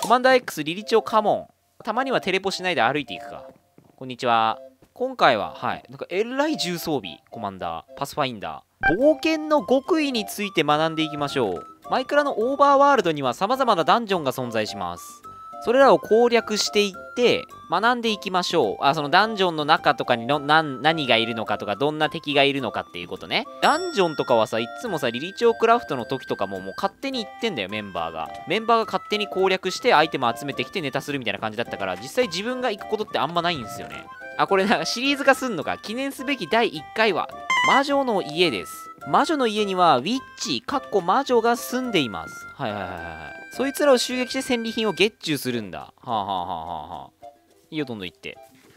コマンダー X リリチョカモン。たまにはテレポしないで歩いていくか。こんにちは。今回は、はい。なんか、えらい重装備。コマンダー。パスファインダー。冒険の極意について学んでいきましょう。マイクラのオーバーワールドには様々なダンジョンが存在します。それらを攻略していって学んでいきましょう。そのダンジョンの中とかに何がいるのかとか、どんな敵がいるのかっていうことね。ダンジョンとかはさ、いつもさ、リリチョウクラフトの時とかも勝手に言ってんだよ、メンバーが。メンバーが勝手に攻略してアイテム集めてきてネタするみたいな感じだったから、実際自分が行くことってあんまないんですよね。これな、シリーズ化すんのか。記念すべき第1回は、魔女の家です。魔女の家にはウィッチ、魔女が住んでいます。はいはいはいはい。そいつらを襲撃して戦利品をゲッチュするんだ。はあはあはあはあ。いいよ、どんどん行って。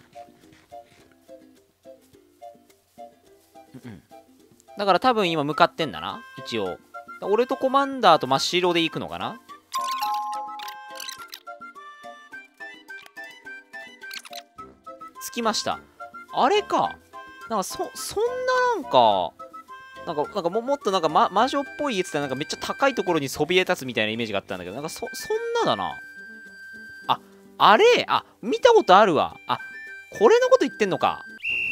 だから多分今向かってんだな。一応。俺とコマンダーと真っ白で行くのかな。着きました。あれか。なんかそんなもっとなんか、魔女っぽいやつってなんかめっちゃ高いところにそびえ立つみたいなイメージがあったんだけど、なんかそんなだな。あれ見たことあるわ。これのこと言ってんのか。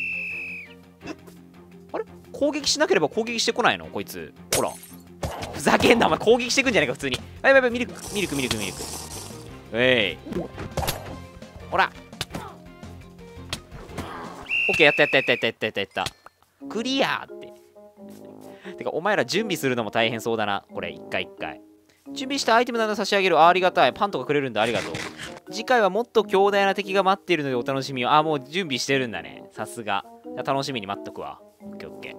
あれ攻撃しなければ攻撃してこないのこいつ。ほら。ふざけんな、お前攻撃してくんじゃないか、普通に。やばい、ミルク。ほら。オッケー、やった。クリアーって。てか、お前ら準備するのも大変そうだな。これ、一回。準備したアイテムなど差し上げる。ありがたい。パンとかくれるんだ。ありがとう。次回はもっと強大な敵が待っているのでお楽しみを。もう準備してるんだね。さすが。じゃ楽しみに待っとくわ。オッケー。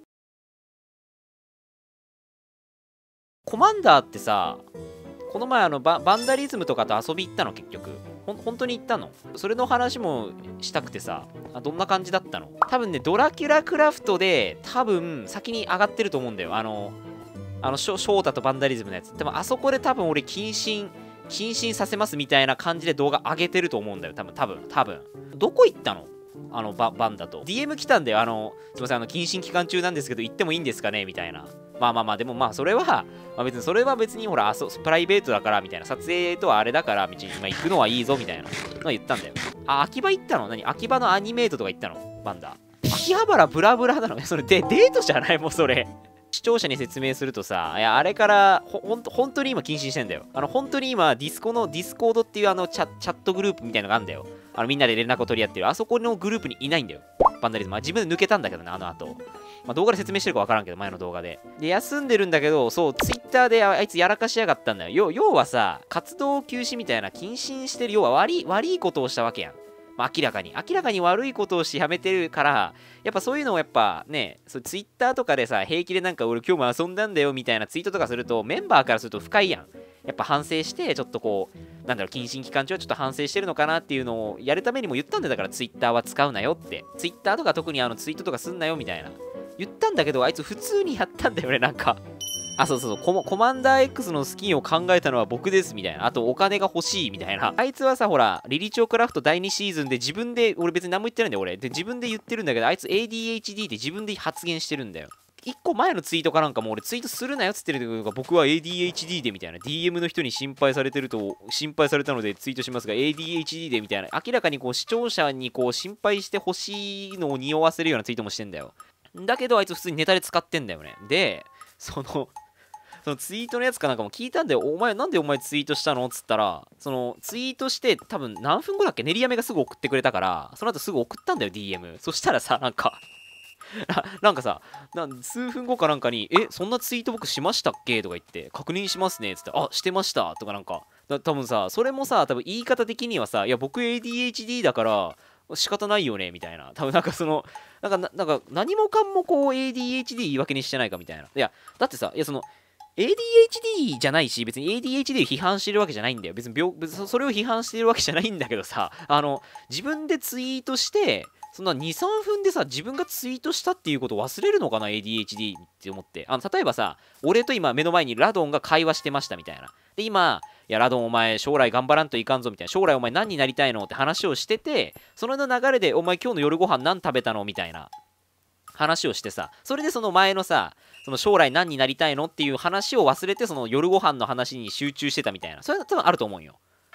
コマンダーってさ、この前バンダリズムとかと遊び行ったの結局。本当に行ったの？それの話もしたくてさ、どんな感じだったの？多分ね、ドラキュラクラフトで多分先に上がってると思うんだよ。翔太とバンダリズムのやつ。でもあそこで多分俺謹慎させますみたいな感じで動画上げてると思うんだよ。多分。どこ行ったの？バンダと。DM 来たんだよ。すいません、謹慎期間中なんですけど、行ってもいいんですかねみたいな。でもそれは、別にほら、プライベートだから、みたいな。撮影とはあれだから、行くのはいいぞ、みたいなの言ったんだよ。秋葉行ったの？秋葉のアニメートとか行ったの？バンダ。秋葉原ブラブラなの？それデートじゃない？もうそれ。視聴者に説明するとさ、あれから、本当に今謹慎してんだよ。本当に今、ディスコードっていうチャットグループみたいなのがあるんだよ。みんなで連絡を取り合ってる。あそこのグループにいないんだよ。バンダリズム。自分で抜けたんだけどね、後。動画で説明してるか分からんけど、前の動画で。で、休んでるんだけど、そう、ツイッターであいつやらかしやがったんだよ。要はさ、活動休止みたいな、謹慎してる、要は悪いことをしたわけやん。明らかに悪いことをしてやめてるから、やっぱそういうのをやっぱね、ツイッターとかでさ、平気でなんか俺今日も遊んだんだよみたいなツイートとかすると、メンバーからすると不快やん。やっぱ反省して、ちょっとこう、謹慎期間中はちょっと反省してるのかなっていうのをやるためにも言ったんだよ。だからツイッターは使うなよって。ツイッターとか特にツイートとかすんなよみたいな。言ったんだけど、あいつ普通にやったんだよね、なんか。そう、コマンダー X のスキンを考えたのは僕ですみたいな。あとお金が欲しいみたいな。あいつはさ、ほら、リリチョウクラフト第2シーズンで自分で、俺別に何も言ってないんだよ、俺。で、自分で言ってるんだけど、あいつ ADHD って自分で発言してるんだよ。1個前のツイートかなんかも俺ツイートするなよっつってるけど、僕は ADHD でみたいな。DM の人に心配されたのでツイートしますが、ADHD でみたいな。明らかにこう視聴者にこう心配してほしいのを匂わせるようなツイートもしてんだよ。だけどあいつ普通にネタで使ってんだよね。で、そのツイートのやつかなんかも聞いたんだよ。なんでお前ツイートしたのっつったら、ツイートして多分何分後だっけ、練りやめがすぐ送ってくれたから、その後すぐ送ったんだよ、DM。そしたらさ、なんかさ、数分後かなんかに、そんなツイート僕しましたっけとか言って、確認しますねっつって、してましたとか多分さ、それもさ、多分言い方的にはさ、いや、僕 ADHD だから、仕方ないよねみたいな。多分何もかもこう ADHD 言い訳にしてないかみたいな。いや、だってさ、ADHD じゃないし、別に ADHD を批判してるわけじゃないんだよ。別にそれを批判してるわけじゃないんだけどさ、自分でツイートして、そんな2、3分でさ、自分がツイートしたっていうことを忘れるのかな、ADHD って思って。例えばさ、俺と今目の前にラドンが会話してましたみたいな。で、今、いや、ラドンお前将来頑張らんといかんぞみたいな。将来お前何になりたいのって話をしてて、その流れでお前今日の夜ご飯何食べたのみたいな話をしてさ、それでその前のさ、その将来何になりたいのっていう話を忘れて、その夜ご飯の話に集中してたみたいな。それは多分あると思うんよ。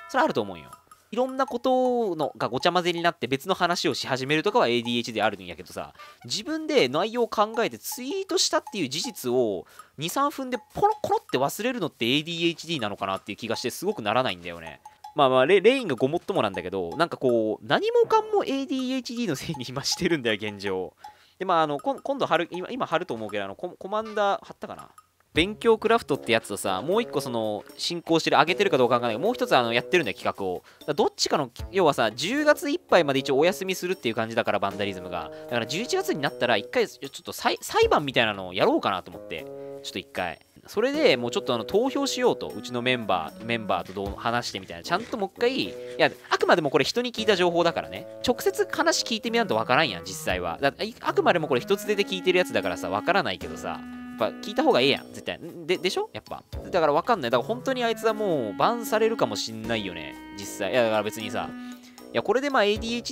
それあると思うよ。いろんなことのがごちゃ混ぜになって別の話をし始めるとかは ADHD であるんやけどさ、自分で内容を考えてツイートしたっていう事実を2、3分でポロコロって忘れるのって ADHD なのかなっていう気がしてすごくならないんだよね。まあまあレインがごもっともなんだけど、なんかこう、何もかも ADHD のせいに今してるんだよ、現状。で、まあ、今度貼る、今貼ると思うけど、コマンダー貼ったかな、勉強クラフトってやつとさ、もう一個その進行してる、上げてるかどうかわかんないけど、もう一つやってるんだよ、企画を。どっちかの、要はさ、10月いっぱいまで一応お休みするっていう感じだから、バンダリズムが。だから11月になったら、一回、ちょっと裁判みたいなのをやろうかなと思って、ちょっと一回。それでもうちょっと投票しようと、うちのメンバーとどう話してみたいな、ちゃんともう一回、いや、あくまでもこれ人に聞いた情報だからね、直接話聞いてみないとわからんやん、実際は。あくまでもこれ一つで聞いてるやつだからさ、わからないけどさ、やっぱ聞いた方がええやん、絶対。でしょやっぱ。だからわかんない。だから本当にあいつはもうバンされるかもしんないよね、実際。いや、だから別にさ、いや、これでまあ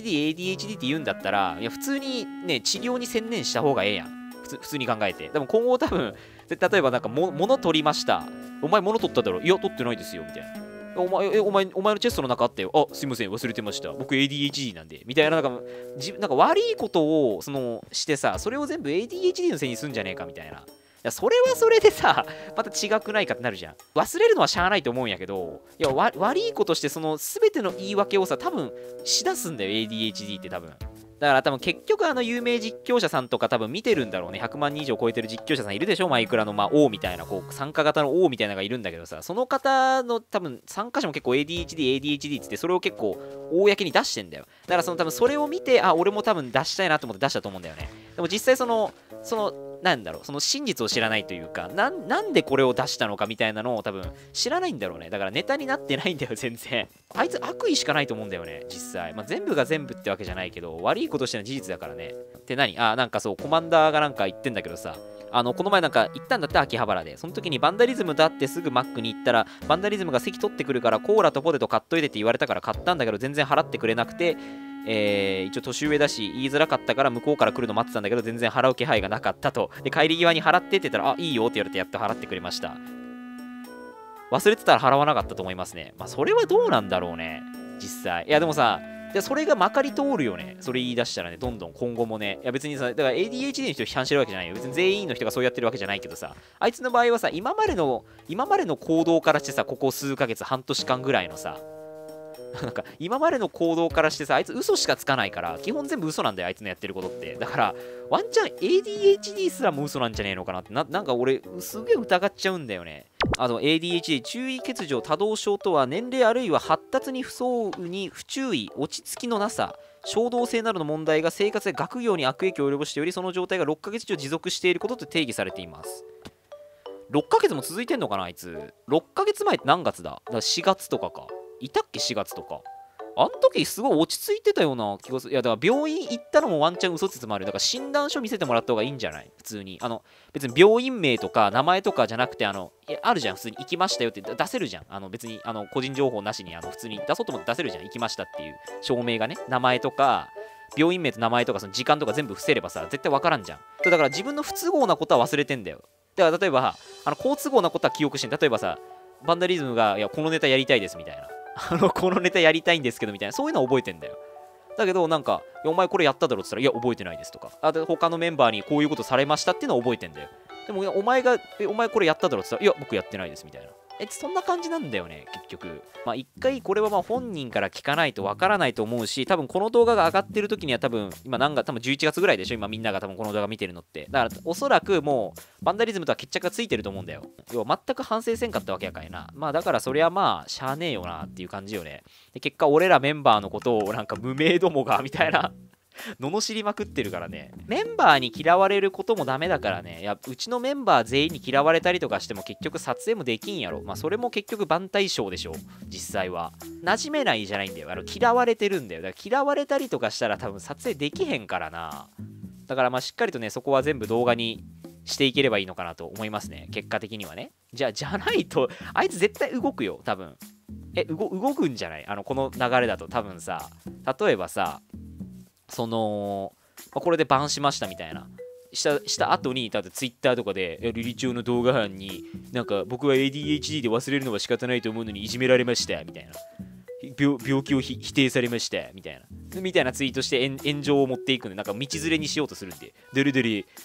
ADHD って言うんだったら、いや、普通にね、治療に専念した方がええやん。普通に考えて。でも今後多分、例えばなんか物取りました。お前物取っただろ。いや、取ってないですよ。みたいな。お前のチェストの中あったよ。あ、すいません、忘れてました。僕 ADHD なんで。みたいな、なんか悪いことをしてさ、それを全部 ADHD のせいにすんじゃねえかみたいな。いや、それはそれでさ、また違くないかってなるじゃん。忘れるのはしゃあないと思うんやけど、いや、悪いことして、全ての言い訳をさ、多分しだすんだよ、ADHD って多分。だから多分結局有名実況者さんとか多分見てるんだろうね。100万人以上超えてる実況者さんいるでしょ、マイクラの王みたいな、こう参加型の王みたいなのがいるんだけどさ、その方の多分参加者も結構 ADHD っつってそれを結構公に出してんだよ。だから多分それを見て、あ、俺も多分出したいなと思って出したと思うんだよね。でも実際なんだろう、その真実を知らないというか、なんでこれを出したのかみたいなのを多分知らないんだろうね。だからネタになってないんだよ、全然。あいつ悪意しかないと思うんだよね、実際。まあ、全部が全部ってわけじゃないけど、悪いことしての事実だからね。って何？なんかそう、コマンダーがなんか言ってんだけどさ、この前なんか行ったんだって秋葉原で。その時にバンダリズムだってすぐマックに行ったら、バンダリズムが席取ってくるからコーラとポテト買っといてって言われたから買ったんだけど、全然払ってくれなくて、一応年上だし言いづらかったから向こうから来るの待ってたんだけど全然払う気配がなかったと。で帰り際に払ってって言ったら、あ、いいよって言われてやっと払ってくれました。忘れてたら払わなかったと思いますね。まあそれはどうなんだろうね、実際。いやでもさ、それがまかり通るよね。それ言い出したらね、どんどん今後もね。いや別にさ、だから ADHD の人を批判してるわけじゃないよ。別に全員の人がそうやってるわけじゃないけどさ、あいつの場合はさ、今までの行動からしてさ、ここ数ヶ月、半年間ぐらいのさ、なんか今までの行動からしてさ、あいつ嘘しかつかないから、基本全部嘘なんだよ、あいつのやってることって。だから、ワンチャン ADHD すらも嘘なんじゃねえのかなって、なんか俺、すげえ疑っちゃうんだよね。ADHD、注意欠如、多動症とは、年齢あるいは発達に不相応に不注意、落ち着きのなさ、衝動性などの問題が生活や学業に悪影響を及ぼしており、その状態が6ヶ月以上持続していることと定義されています。6ヶ月も続いてんのかな、あいつ。6ヶ月前って何月だ？だから4月とかか。いたっけ、4月とか。あの時すごい落ち着いてたような気がする。いや、だから病院行ったのもワンチャン嘘つつもある。だから診断書見せてもらった方がいいんじゃない？普通に。別に病院名とか名前とかじゃなくて、いやあるじゃん。普通に行きましたよって出せるじゃん。別に、個人情報なしに、普通に出そうと思って出せるじゃん。行きましたっていう証明がね。名前とか、病院名と名前とか、その時間とか全部伏せればさ、絶対わからんじゃん。だから自分の不都合なことは忘れてんだよ。だから例えば、好都合なことは記憶してん。例えばさ、バンダリズムが、いや、このネタやりたいですみたいな。このネタやりたいんですけどみたいな、そういうのは覚えてんだよ。だけどなんか、お前これやっただろって言ったら、いや、覚えてないですとか、で他のメンバーにこういうことされましたっていうのは覚えてんだよ。でも、お前これやっただろって言ったら、いや、僕やってないですみたいな。そんな感じなんだよね、結局。まあ、一回これはまあ本人から聞かないとわからないと思うし、多分この動画が上がってる時には多分、多分11月ぐらいでしょ、今みんなが多分この動画見てるのって。だから、おそらくもう、バンダリズムとは決着がついてると思うんだよ。要は全く反省せんかったわけやからな。まあだからそりゃまあ、しゃあねえよなっていう感じよね。で、結果俺らメンバーのことをなんか無名どもが、みたいな罵りまくってるからね。メンバーに嫌われることもダメだからね。いや、うちのメンバー全員に嫌われたりとかしても結局撮影もできんやろ。まあそれも結局万対象でしょ、実際は。馴染めないじゃないんだよ。嫌われてるんだよ。だから嫌われたりとかしたら多分撮影できへんからな。だからまあしっかりとね、そこは全部動画にしていければいいのかなと思いますね。結果的にはね。じゃないと、あいつ絶対動くよ、多分。動くんじゃない？この流れだと多分さ、例えばさ、これでバンしましたみたいな。した後に、だってツイッターとかで、リリチョウの動画班に、なんか僕は ADHD で忘れるのは仕方ないと思うのにいじめられましたみたいな。 病気を否定されましたみたいなツイートして炎上を持っていくんで、なんか道連れにしようとするんで、デレデレに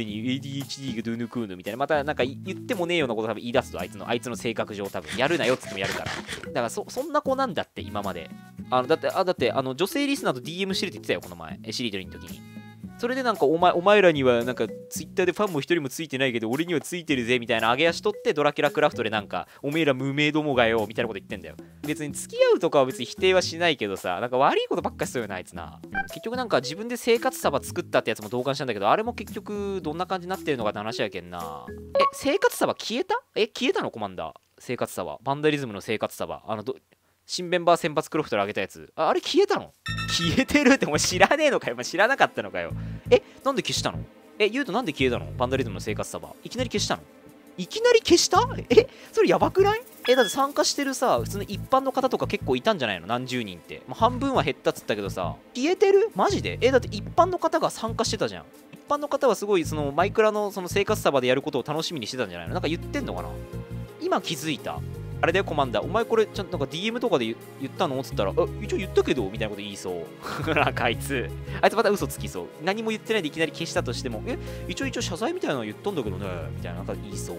ADHD がどうのこうのみたいな、またなんか言ってもねえようなこと多分言い出すと、あいつの性格上多分やるなよっつってもやるから。だからそんな子なんだって今まで。だって女性リスナーと DM してるって言ってたよこの前、しりとりの時に。それでなんかお前らにはなんかツイッターでファンも一人もついてないけど俺にはついてるぜみたいな上げ足取って、ドラキュラクラフトでなんかおめえら無名どもがよみたいなこと言ってんだよ。別に付き合うとかは別に否定はしないけどさ、なんか悪いことばっかしそうよなあいつな。結局なんか自分で生活サバ作ったってやつも同感したんだけど、あれも結局どんな感じになってるのかって話やけんな。生活サバ消えた？消えたのコマンダー。生活サババンダリズムの生活サバ、新メンバー選抜クロフトで上げたやつ、あれ消えたの？消えてるってお前知らねえのかよ。お前知らなかったのかよ。なんで消したの？言うとなんで消えたの？バンダリズムの生活サバいきなり消したの？いきなり消した？それやばくない？だって参加してるさ普通の一般の方とか結構いたんじゃないの？何十人って、半分は減ったっつったけどさ、消えてる？マジで？だって一般の方が参加してたじゃん。一般の方はすごいそのマイクラのその生活サバでやることを楽しみにしてたんじゃないの？なんか言ってんのかな？今気づいた。あれだよコマンダー、お前これちゃんとなんか DM とかで言ったのっつったら、一応言ったけどみたいなこと言いそうなんかあいつまた嘘つきそう。何も言ってないでいきなり消したとしても、一応謝罪みたいなの言ったんだけどねみたいな、なんか言いそう。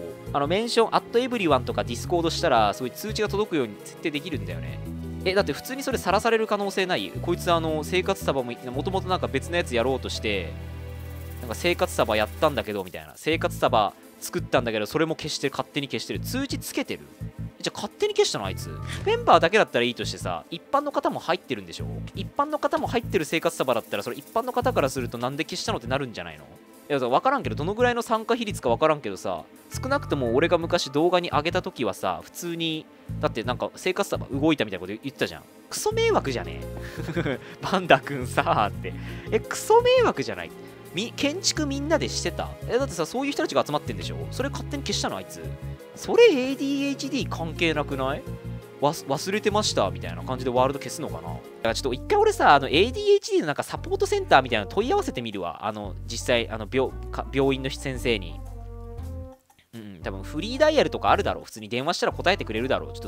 メンション@everyone とかディスコードしたらすごい通知が届くように設定できるんだよね。だって普通にそれさらされる可能性ない？こいつ生活サバもともとなんか別のやつやろうとしてなんか生活サバやったんだけどみたいな、生活サバ作ったんだけどそれも消してる、勝手に消してる、通知つけてる。じゃあ勝手に消したのあいつ？メンバーだけだったらいいとしてさ、一般の方も入ってるんでしょ？一般の方も入ってる生活サバだったら、それ一般の方からするとなんで消したのってなるんじゃないの？いや分からんけど、どのぐらいの参加比率か分からんけどさ、少なくとも俺が昔動画に上げた時はさ、普通にだってなんか生活サバ動いたみたいなこと言ってたじゃん。クソ迷惑じゃねえパンダくんさーって、クソ迷惑じゃない？建築みんなでしてた？だってさ、そういう人たちが集まってんでしょ？それ勝手に消したのあいつ？それ ADHD 関係なくない？忘れてましたみたいな感じでワールド消すのかな。だからちょっと一回俺さ、ADHD のなんかサポートセンターみたいなの問い合わせてみるわ。実際病院の先生に。多分フリーダイヤルとかあるだろう。普通に電話したら答えてくれるだろう。ちょっと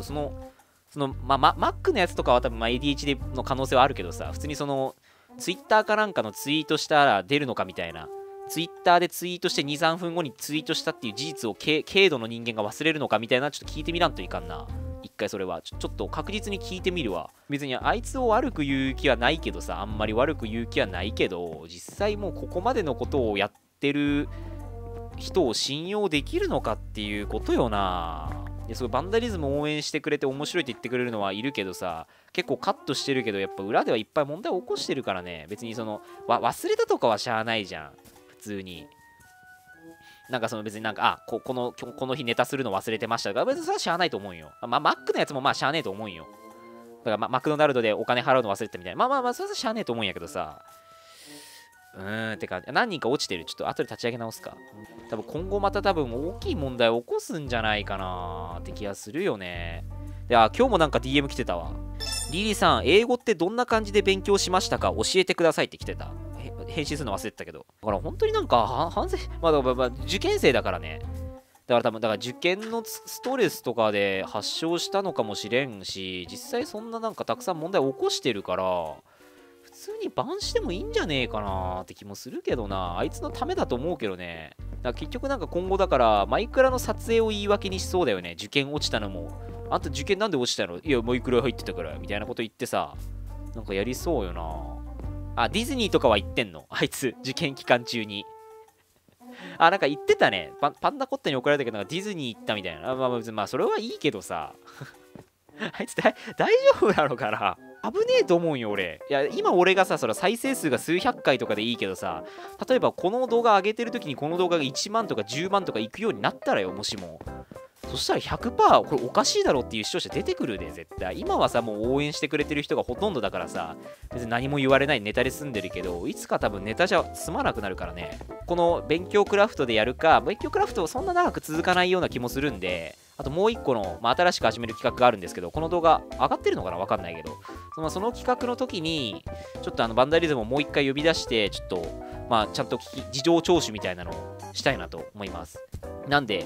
Mac のやつとかは多分ADHD の可能性はあるけどさ、普通にツイッターかなんかのツイートしたら出るのかみたいな。ツイッターでツイートして2、3分後にツイートしたっていう事実を軽度の人間が忘れるのかみたいな、ちょっと聞いてみらんといかんな。一回それはちょっと確実に聞いてみるわ。別にあいつを悪く言う気はないけどさ、あんまり悪く言う気はないけど、実際もうここまでのことをやってる人を信用できるのかっていうことよな。すごいバンダリズムを応援してくれて面白いって言ってくれるのはいるけどさ、結構カットしてるけど、やっぱ裏ではいっぱい問題を起こしてるからね。別に忘れたとかはしゃあないじゃん普通に。なんか別になんかこの日ネタするの忘れてましたとか、別にそれはしゃあないと思うよ。マックのやつもまあしゃあねえと思うよ。だからマクドナルドでお金払うの忘れてたみたいな、まあそれはしゃあねえと思うんやけどさ、てか何人か落ちてる。ちょっと後で立ち上げ直すか。多分今後また多分大きい問題を起こすんじゃないかなって気がするよね。で、今日もなんか DM 来てたわ。リリーさん、英語ってどんな感じで勉強しましたか？教えてくださいって来てた。返信するの忘れてたけど。だから本当になんか反省、受験生だからね。だから受験のストレスとかで発症したのかもしれんし、実際そんななんかたくさん問題を起こしてるから、普通にバンしてもいいんじゃねえかなって気もするけどな。あいつのためだと思うけどね。だから結局なんか今後だからマイクラの撮影を言い訳にしそうだよね。受験落ちたのも。あんた受験なんで落ちたの？いや、マイクラ入ってたからみたいなこと言ってさ、なんかやりそうよな。ディズニーとかは行ってんの？あいつ、受験期間中に。なんか言ってたね。パンダコッタに怒られたけど、なんかディズニー行ったみたいな。まあ、それはいいけどさ。あいつ大丈夫なのかな？危ねえと思うんよ、俺。いや、今俺がさ、再生数が数百回とかでいいけどさ、例えばこの動画上げてる時にこの動画が1万とか10万とかいくようになったらよ、もしも。そしたら 100% これおかしいだろっていう視聴者出てくるで、絶対。今はさ、もう応援してくれてる人がほとんどだからさ、別に何も言われないネタで済んでるけど、いつか多分ネタじゃ済まなくなるからね。この勉強クラフトでやるか、勉強クラフトそんな長く続かないような気もするんで、あともう一個の、新しく始める企画があるんですけど、この動画上がってるのかなわかんないけど、その企画の時に、ちょっとバンダリズムをもう一回呼び出して、ちょっと、ちゃんと事情聴取みたいなのをしたいなと思います。なんで、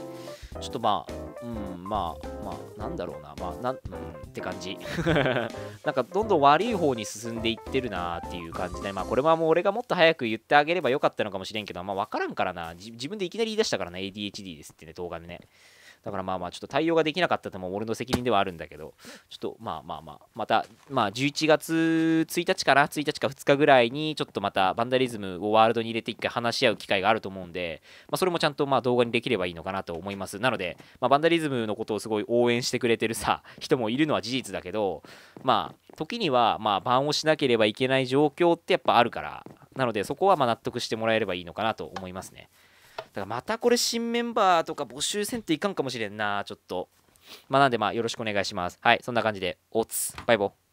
ちょっとまあ、なんだろうな、って感じ。なんかどんどん悪い方に進んでいってるなっていう感じで、まあこれはもう俺がもっと早く言ってあげればよかったのかもしれんけど、まあ分からんからな、自分でいきなり言い出したからな、ADHD ですってね、動画でね。だからちょっと対応ができなかったとも俺の責任ではあるんだけど、ちょっとまた、11月1日かな、1日か2日ぐらいに、ちょっとまたバンダリズムをワールドに入れて一回話し合う機会があると思うんで、それもちゃんと動画にできればいいのかなと思います。なので、バンダリズムのことをすごい応援してくれてるさ、人もいるのは事実だけど、時には、バンをしなければいけない状況ってやっぱあるから、なので、そこは納得してもらえればいいのかなと思いますね。だからまたこれ新メンバーとか募集せんといかんかもしれんな、ちょっと。なんでよろしくお願いします。はい、そんな感じで、おつ、バイボ。